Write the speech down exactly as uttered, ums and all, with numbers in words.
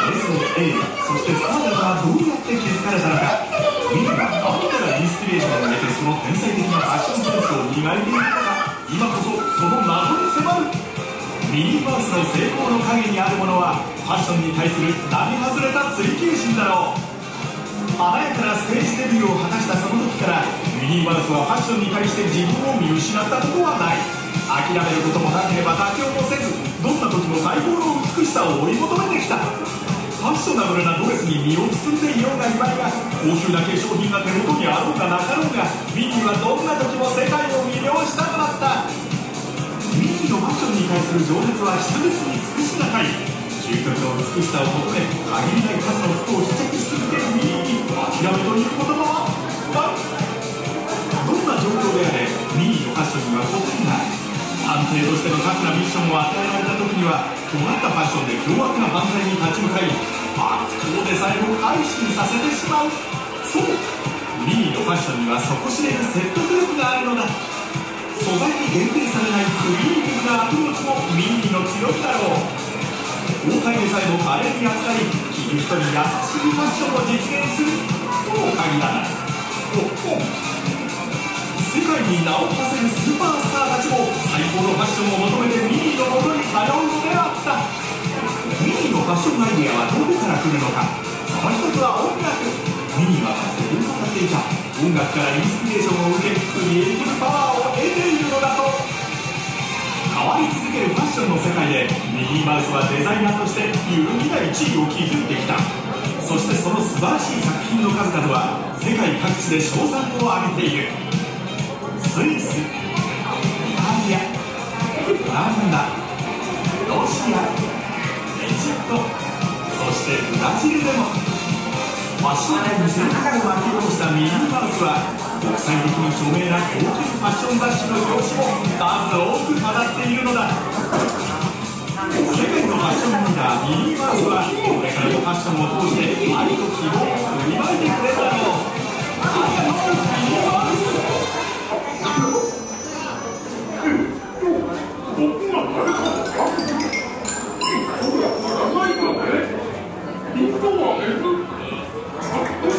エスエー そしてスターダムはどうやって築かれたのか。ミニは何からインスピレーションを得てその天才的なファッションセンスを磨いているのか。今こそその謎に迫る。ミニーバースの成功の陰にあるものはファッションに対する並外れた追求心だろう。華やかなステージデビューを果たしたその時からミニーバースはファッションに対して自分を見失ったことはない。諦めることもなければ妥協もせず、どんな時も最高の美しさを追い求めてきた。ファッショナブルなドレスに身を包んでいようがいまいが、高級な化粧品が手元にあろうがなかろうが、ミニーはどんな時も世界を魅了したくなった。ミニーのファッションに対する情熱は質別に尽くしがたい。究極の美しさを求め、限りない数の服を試着し続けるミニーに諦めという言葉はない。どんな状況であれ、ミニーのファッションには答えない。探偵としてのタフなミッションを与えられた時には尖ったファッションで凶悪な犯罪に立ち向かい、悪党でさえも改心させてしまう。そう、ミニーのファッションには底知れぬ説得力があるのだ。素材に限定されないクリーニングなアプローチもミニーの強みだろう。豪快でさえも華麗に扱い、着る人に優しいファッションを実現するとも限らない。世界に名を馳せるスーパースターたちも最高のファッションを求めてミニーのもとに通うのであった。ミニーのファッションアイデアはどこから来るのか。その一つは音楽。ミニーはかつて歌っていた。音楽からインスピレーションを受け、クリエイティブパワーを得ているのだと。変わり続けるファッションの世界でミニーマウスはデザイナーとして揺るぎない地位を築いてきた。そしてその素晴らしい作品の数々は世界各地で称賛を浴びている。スイス、イタリア、オランダ、ロシア、エジプト、そしてブラジルでもファッション界に先駆けを巻き起こしたミニーマウスは国際的に著名な高級ファッション雑誌の表紙も数多く飾っているのだ。世界のファッションリーダーミニーマウスはこれからのファッションを通して愛と希望を振りまいてくれるだろう。ありがとうミニーマウス。僕が誰かですか？僕が知らないので、人は別。